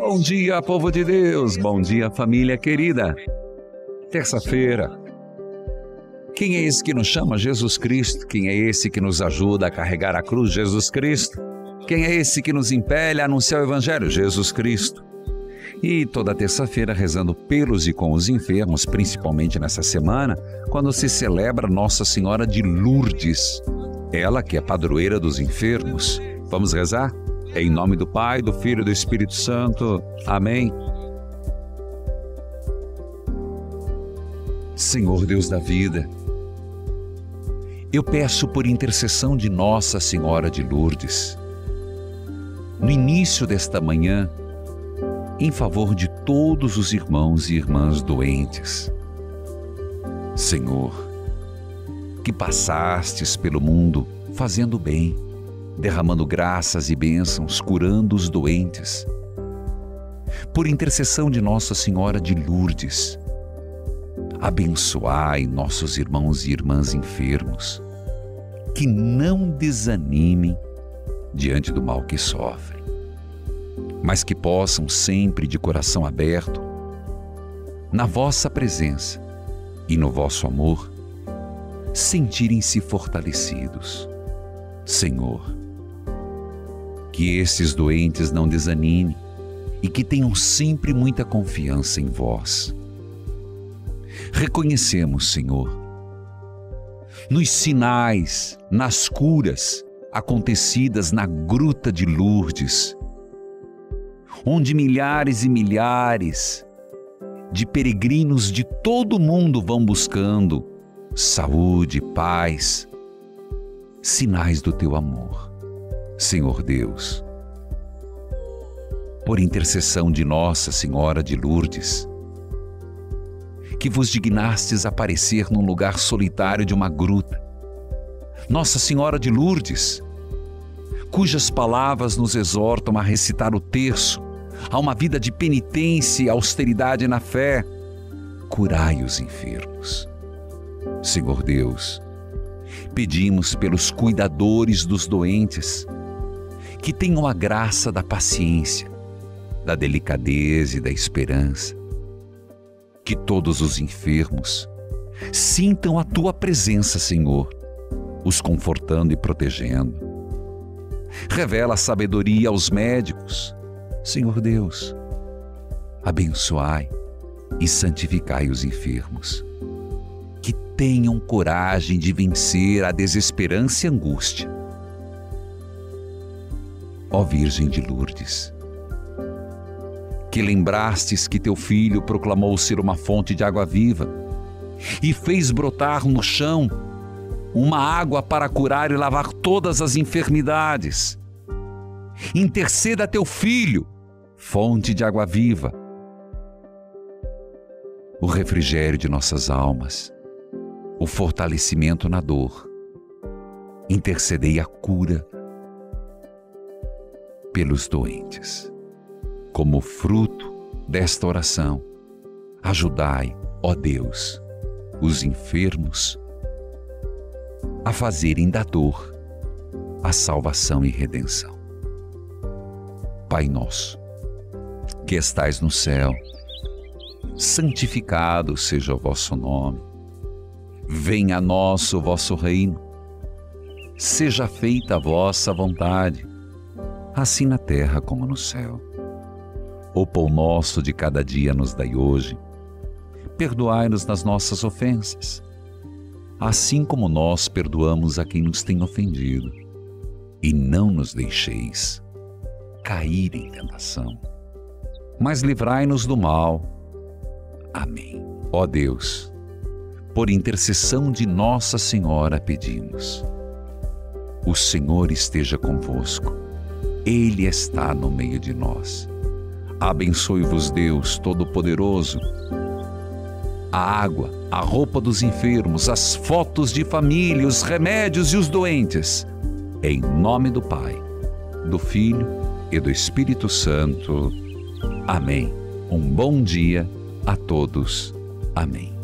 Bom dia, povo de Deus. Bom dia, família querida. Terça-feira. Quem é esse que nos chama? Jesus Cristo. Quem é esse que nos ajuda a carregar a cruz? Jesus Cristo. Quem é esse que nos impele a anunciar o Evangelho? Jesus Cristo. E toda terça-feira rezando pelos e com os enfermos, principalmente nessa semana, quando se celebra Nossa Senhora de Lourdes. Ela que é padroeira dos enfermos. Vamos rezar? Em nome do Pai, do Filho e do Espírito Santo. Amém. Senhor Deus da vida, eu peço por intercessão de Nossa Senhora de Lourdes, no início desta manhã, em favor de todos os irmãos e irmãs doentes. Senhor, que passastes pelo mundo fazendo bem, derramando graças e bênçãos, curando os doentes. Por intercessão de Nossa Senhora de Lourdes, abençoai nossos irmãos e irmãs enfermos, que não desanimem diante do mal que sofrem, mas que possam sempre de coração aberto, na vossa presença e no vosso amor, sentirem-se fortalecidos. Senhor, que esses doentes não desanimem e que tenham sempre muita confiança em vós. Reconhecemos, Senhor, nos sinais, nas curas acontecidas na Gruta de Lourdes, onde milhares e milhares de peregrinos de todo o mundo vão buscando saúde, paz, sinais do teu amor. Senhor Deus, por intercessão de Nossa Senhora de Lourdes, que vos dignastes aparecer num lugar solitário de uma gruta, Nossa Senhora de Lourdes, cujas palavras nos exortam a recitar o terço, a uma vida de penitência e austeridade na fé, curai os enfermos. Senhor Deus, pedimos pelos cuidadores dos doentes, que tenham a graça da paciência, da delicadeza e da esperança. Que todos os enfermos sintam a tua presença, Senhor, os confortando e protegendo. Revela a sabedoria aos médicos. Senhor Deus, abençoai e santificai os enfermos. Que tenham coragem de vencer a desesperança e a angústia. Ó Virgem de Lourdes, que lembrastes que teu filho proclamou ser uma fonte de água viva e fez brotar no chão uma água para curar e lavar todas as enfermidades. Interceda a teu filho, fonte de água viva, o refrigério de nossas almas, o fortalecimento na dor. Intercedei a cura pelos doentes. Como fruto desta oração, ajudai, ó Deus, os enfermos a fazerem da dor a salvação e redenção. Pai nosso, que estais no céu, santificado seja o vosso nome. Venha a nós o vosso reino. Seja feita a vossa vontade, assim na terra como no céu. O pão nosso de cada dia nos dai hoje. Perdoai-nos nas nossas ofensas, assim como nós perdoamos a quem nos tem ofendido. E não nos deixeis cair em tentação, mas livrai-nos do mal. Amém. Ó Deus, por intercessão de Nossa Senhora pedimos. O Senhor esteja convosco. Ele está no meio de nós. Abençoe-vos Deus Todo-Poderoso, a água, a roupa dos enfermos, as fotos de família, os remédios e os doentes. Em nome do Pai, do Filho e do Espírito Santo. Amém. Um bom dia a todos. Amém.